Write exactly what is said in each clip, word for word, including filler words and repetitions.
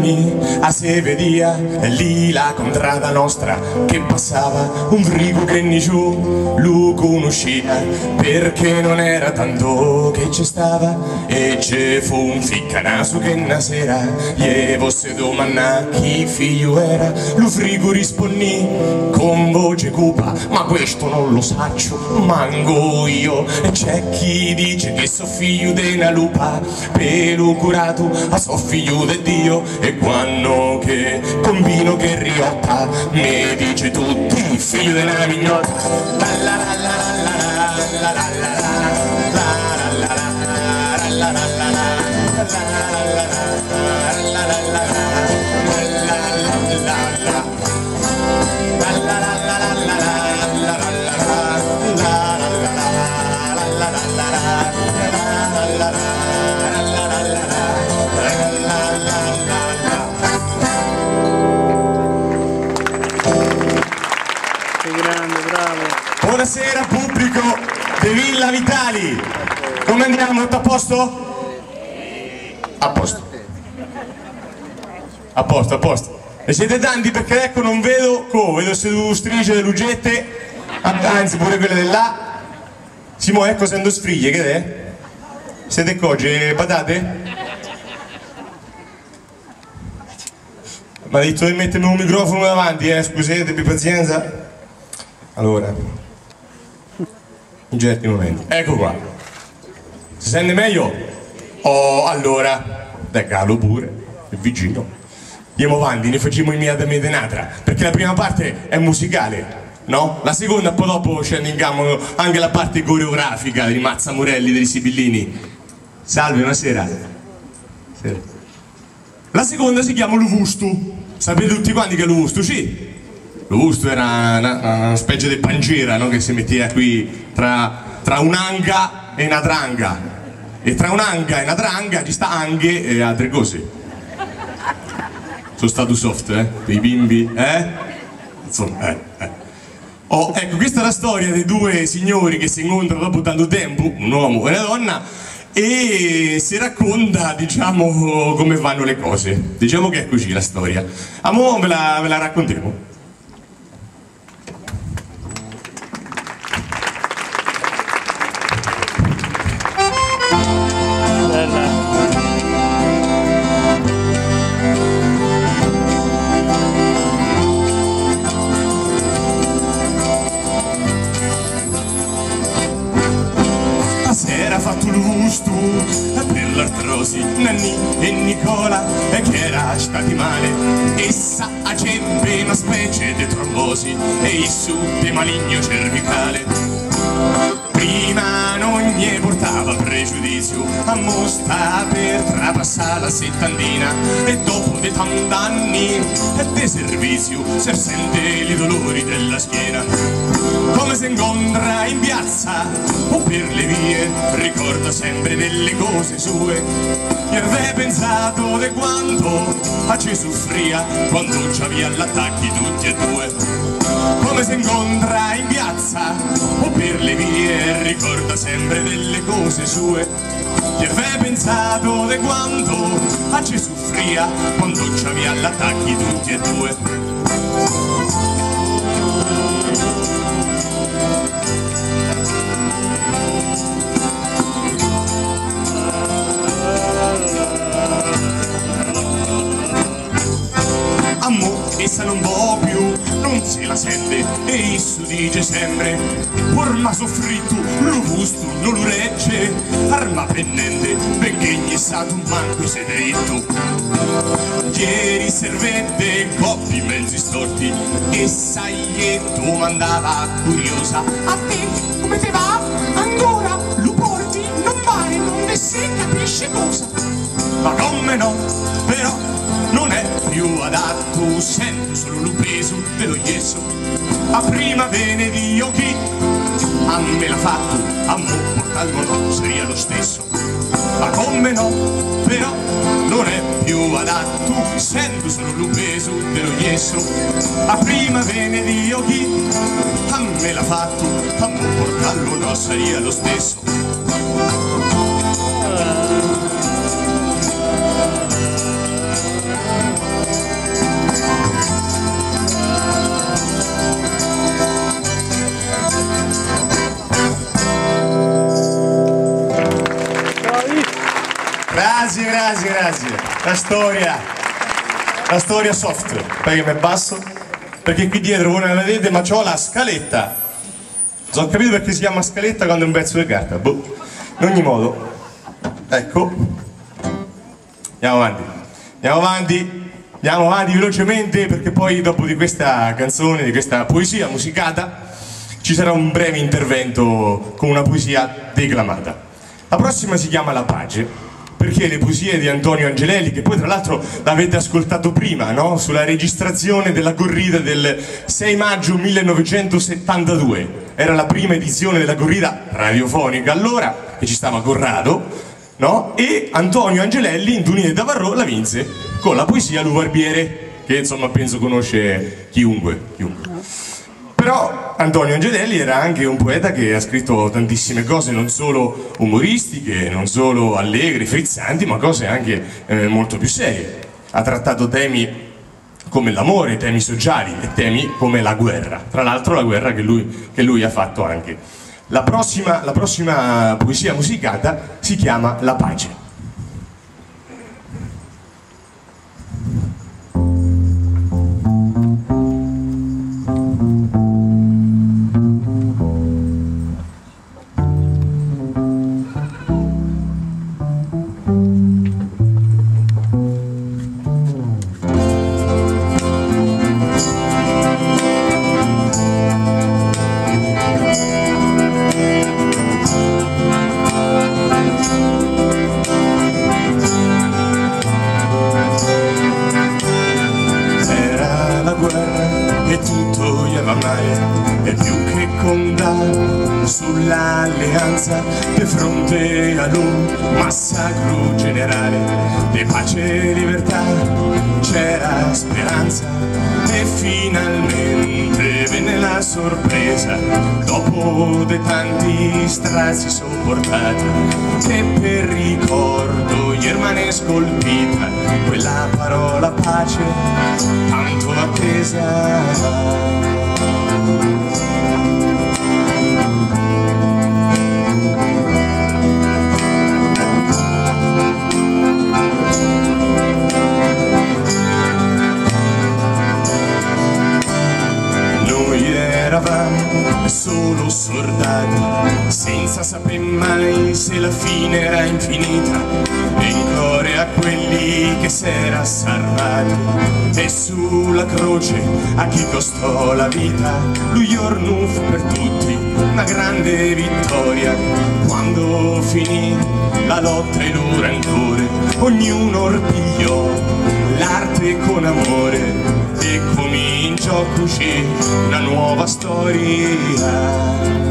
anni a se vedia e lì la contrada nostra che passava un frigo che ni giù lui conoscia perché non era tanto che ci stava e ci fu un ficcanaso che una sera gli vosse domanda chi figlio era lui frigo rispondì con voce cupa ma questo non lo saccio manco io e c'è chi dice che so figlio di una lupa pelo curato a so figlio di Dio e quando che combino che riotta mi dice tutti figlio di una mignotta la la la la la la la la la la Buonasera pubblico di Villa Vitali, come andiamo? Tutto a posto? A posto. A posto, a posto. E siete tanti perché ecco non vedo, oh, vedo seduto strisce delle lugette, anzi pure quelle di là. Simo, ecco sento sfriglie, che è? Siete cogge, patate? Mi ha detto di mettermi un microfono davanti, eh, scusate, abbi pazienza. Allora, in certi momenti, ecco qua, si sente meglio? Oh, allora, dai calo pure, è vicino. Andiamo avanti, ne facciamo immediatamente un'altra, perché la prima parte è musicale, no? La seconda poi dopo scende in campo anche la parte coreografica di Mazza Morelli, dei Sibillini. Salve, buonasera. Sera. La seconda si chiama Luvustu, sapete tutti quanti che è Luvustu, sì? Luvustu era una, una specie di pancera, no? Che si metteva qui tra, tra un'anga e una dranga e tra un'anga e una dranga ci sta anche e altre cose. Sono stato soft, eh? Dei bimbi, eh? Insomma, eh, eh. Oh, ecco, questa è la storia dei due signori che si incontrano dopo tanto tempo, un uomo e una donna, e si racconta, diciamo, come vanno le cose. Diciamo che è così la storia. Amo, ve la, ve la raccontiamo. Era fatto l'usto per l'artrosi Nanni e Nicola che era stati male essa accebbe una specie di trombosi e il su di maligno cervicale prima non gli portava pregiudizio a mostra per trapassare la settantina e dopo di tanti anni di servizio si sente i dolori della schiena come si incontra in piazza o per le vie ricorda sempre delle cose sue e aveva pensato di quanto a ci soffria quando ci aveva l'attacchi tutti e due come si incontra in piazza o per le vie ricorda sempre delle cose sue e aveva pensato di quanto a ci soffria quando ci aveva l'attacchi tutti e due. Essa non può più, non se la sente e esso dice sempre orma soffritto, lo gusto non lo regge arma pennente, benché gli è stato un manco se dritto ieri servette coppi mezzi storti e sai domandava curiosa a te come te va? Ancora lo porti? Non pare, non ne si capisce cosa ma come no, però non è più adatto, sento solo lo peso dello yeso. A prima bene Dio chi a me l'ha fatto, a mo portarlo no, seria lo stesso. Ma come no, però non è più adatto, sento solo lo peso dello yeso. A prima bene Dio chi a me l'ha fatto, a mo portarlo no, seria lo stesso. Grazie, grazie, grazie. La storia, la storia soft. Perché mi abbasso? Perché qui dietro voi non la vedete, ma c'ho la scaletta. Non ho capito perché si chiama scaletta quando è un pezzo di carta. Boh. In ogni modo, ecco. Andiamo avanti. Andiamo avanti. Andiamo avanti velocemente perché poi dopo di questa canzone, di questa poesia musicata, ci sarà un breve intervento con una poesia declamata. La prossima si chiama La Pace, perché le poesie di Antonio Angelelli, che poi tra l'altro l'avete ascoltato prima, no? Sulla registrazione della corrida del sei maggio millenovecentosettantadue, era la prima edizione della corrida radiofonica allora, che ci stava Corrado, no? E Antonio Angelelli in Tunine da Varro la vinse con la poesia Lu Barbiere, che insomma penso conosce chiunque, chiunque. Però Antonio Angelelli era anche un poeta che ha scritto tantissime cose, non solo umoristiche, non solo allegre, frizzanti, ma cose anche eh, molto più serie. Ha trattato temi come l'amore, temi sociali e temi come la guerra. Tra l'altro la guerra che lui, che lui ha fatto anche. La prossima, la prossima poesia musicata si chiama La Pace. E tutto gli va male, e più che contare sull'alleanza di fronte ad un massacro generale. Di pace e libertà c'era speranza, e finalmente venne la sorpresa, dopo dei tanti strazi sopportati, che per ricordo gli rimane scolpita quella parola pace, tanto attesa. Noi eravamo solo soldati, senza sapere mai se la fine era infinita, e in cuore a quelli che s'era salvati, e sulla croce a chi costò la vita. Lui giorno fu per tutti una grande vittoria, quando finì la lotta e il rancore, ognuno ripigliò l'arte con amore, e cominciò così una nuova storia.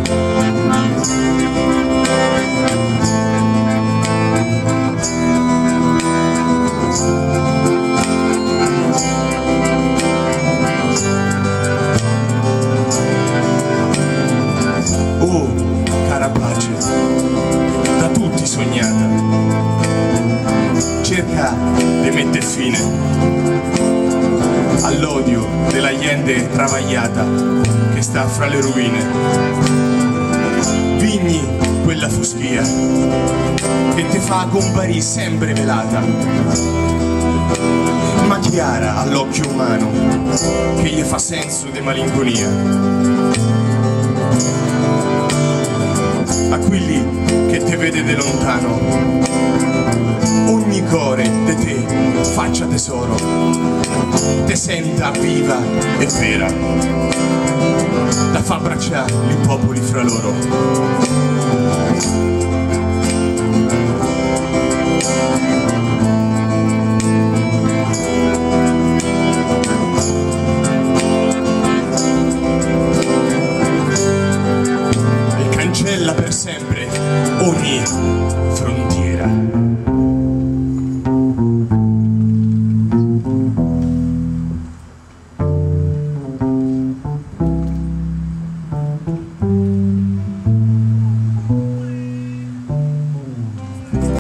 Oh, cara pace, da tutti sognata, cerca di mettere fine all'odio della gente travagliata che sta fra le rovine. Vigni quella foschia che ti fa comparire sempre velata, ma chiara all'occhio umano che gli fa senso di malinconia. A quelli che te vede da lontano, ogni core di te faccia tesoro, te senta viva e vera, da fa abbracciare i popoli fra loro.